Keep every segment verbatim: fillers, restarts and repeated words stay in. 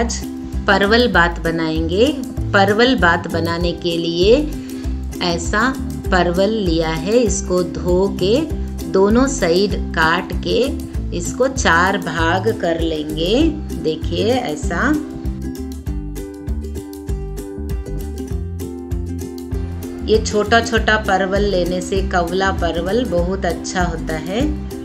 आज परवल बात बनाएंगे। परवल बात बनाने के लिए ऐसा परवल लिया है, इसको धो के दोनों साइड काट के इसको चार भाग कर लेंगे। देखिए ऐसा। ये छोटा छोटा परवल लेने से कवला परवल बहुत अच्छा होता है।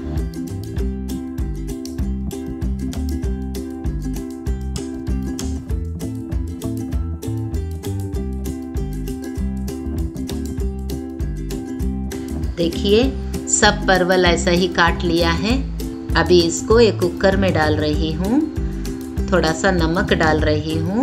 देखिए सब परवल ऐसा ही काट लिया है। अभी इसको एक कुकर में डाल रही हूँ, थोड़ा सा नमक डाल रही हूँ।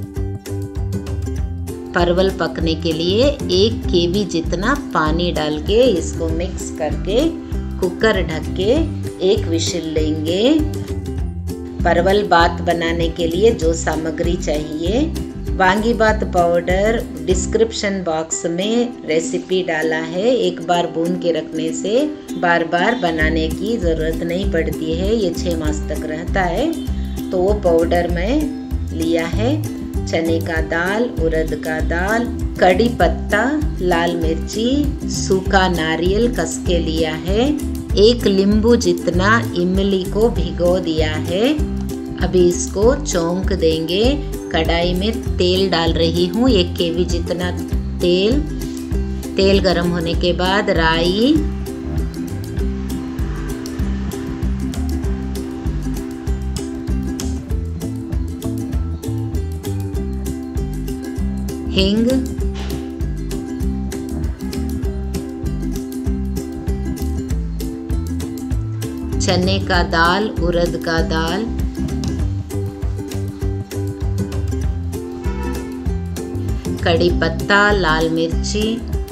परवल पकने के लिए एक केवी जितना पानी डाल के इसको मिक्स करके कुकर ढक के एक विशिल लेंगे। परवल बात बनाने के लिए जो सामग्री चाहिए, वांगीबात पाउडर डिस्क्रिप्शन बॉक्स में रेसिपी डाला है। एक बार भून के रखने से बार बार बनाने की ज़रूरत नहीं पड़ती है, ये छः मास तक रहता है। तो वो पाउडर मैं लिया है। चने का दाल, उड़द का दाल, कड़ी पत्ता, लाल मिर्ची, सूखा नारियल कस के लिया है। एक नींबू जितना इमली को भिगो दिया है। अभी इसको चौंक देंगे। कढ़ाई में तेल डाल रही हूँ, एक केवी जितना तेल। तेल गरम होने के बाद राई, हिंग, चने का दाल, उड़द का दाल, कड़ी पत्ता, लाल मिर्ची,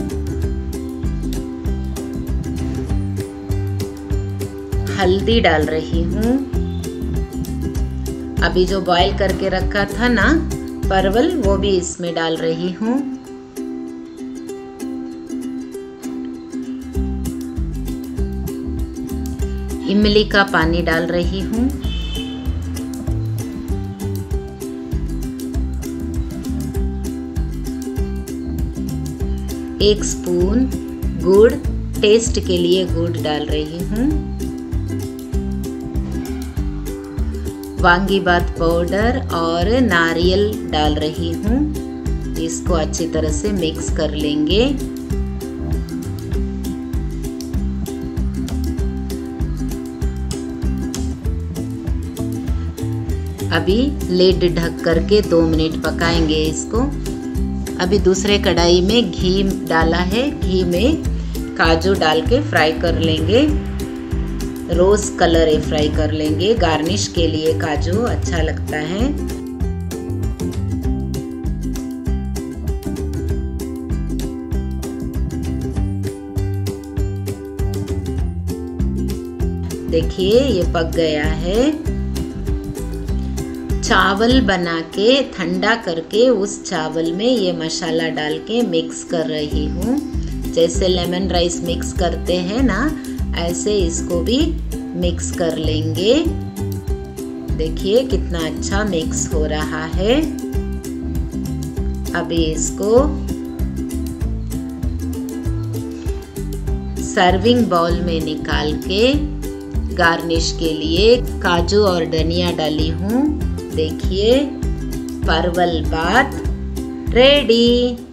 हल्दी डाल रही हूँ। अभी जो बॉईल करके रखा था ना परवल, वो भी इसमें डाल रही हूँ। इमली का पानी डाल रही हूँ। एक स्पून गुड़, टेस्ट के लिए गुड़ डाल रही हूँ। वांगीबात पाउडर और नारियल डाल रही हूँ। इसको अच्छी तरह से मिक्स कर लेंगे। अभी लिड ढक करके दो मिनट पकाएंगे इसको। अभी दूसरे कढ़ाई में घी डाला है। घी में काजू डाल के फ्राई कर लेंगे। रोज कलर फ्राई कर लेंगे। गार्निश के लिए काजू अच्छा लगता है। देखिए ये पक गया है। चावल बना के ठंडा करके उस चावल में ये मसाला डाल के मिक्स कर रही हूँ। जैसे लेमन राइस मिक्स करते हैं ना, ऐसे इसको भी मिक्स कर लेंगे। देखिए कितना अच्छा मिक्स हो रहा है। अभी इसको सर्विंग बाउल में निकाल के गार्निश के लिए काजू और धनिया डाली हूँ। देखिए परवल बात रेडी।